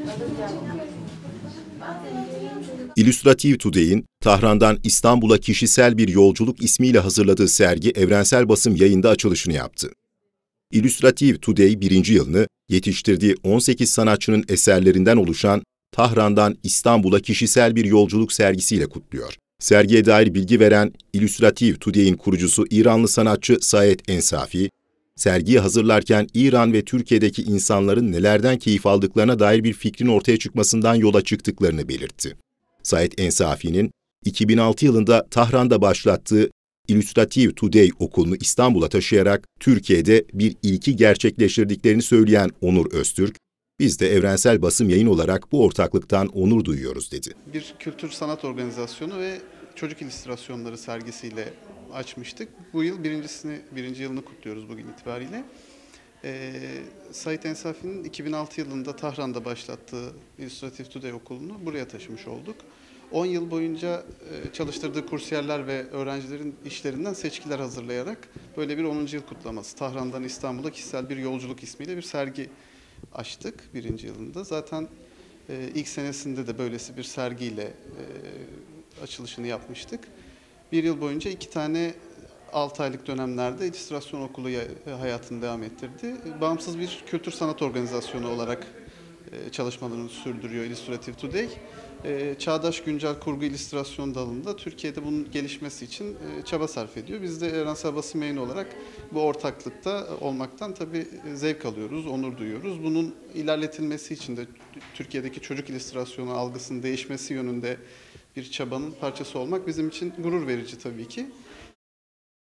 Illustrative Today'in Tahran'dan İstanbul'a kişisel bir yolculuk ismiyle hazırladığı sergi Evrensel Basım Yayın'da açılışını yaptı. Illustrative Today 1. yılını yetiştirdiği 18 sanatçının eserlerinden oluşan Tahran'dan İstanbul'a kişisel bir yolculuk sergisiyle kutluyor. Sergiye dair bilgi veren Illustrative Today'in kurucusu İranlı sanatçı Said Ensafi, sergiyi hazırlarken İran ve Türkiye'deki insanların nelerden keyif aldıklarına dair bir fikrin ortaya çıkmasından yola çıktıklarını belirtti. Said Ensafi'nin 2006 yılında Tahran'da başlattığı Illustrative Today okulunu İstanbul'a taşıyarak Türkiye'de bir ilki gerçekleştirdiklerini söyleyen Onur Öztürk, "Biz de Evrensel Basım Yayın olarak bu ortaklıktan onur duyuyoruz." dedi. Bir kültür sanat organizasyonu ve çocuk illüstrasyonları sergisiyle açmıştık. Bu yıl birinci yılını kutluyoruz bugün itibariyle. Said Ensafi'nin 2006 yılında Tahran'da başlattığı Illustrative Today okulunu buraya taşımış olduk. 10 yıl boyunca çalıştırdığı kursiyerler ve öğrencilerin işlerinden seçkiler hazırlayarak böyle bir 10. yıl kutlaması, Tahran'dan İstanbul'a kişisel bir yolculuk ismiyle bir sergi açtık 1. yılında. Zaten ilk senesinde de böylesi bir sergiyle açılışını yapmıştık. 1 yıl boyunca 2 tane 6 aylık dönemlerde illüstrasyon okulu hayatını devam ettirdi. Bağımsız bir kültür sanat organizasyonu olarak çalışmalarını sürdürüyor Illustrative Today. Çağdaş güncel kurgu illüstrasyon dalında Türkiye'de bunun gelişmesi için çaba sarf ediyor. Biz de Evrensel Basım Yayını olarak bu ortaklıkta olmaktan tabii zevk alıyoruz, onur duyuyoruz. Bunun ilerletilmesi için de Türkiye'deki çocuk illüstrasyonu algısının değişmesi yönünde bir çabanın parçası olmak bizim için gurur verici tabii ki.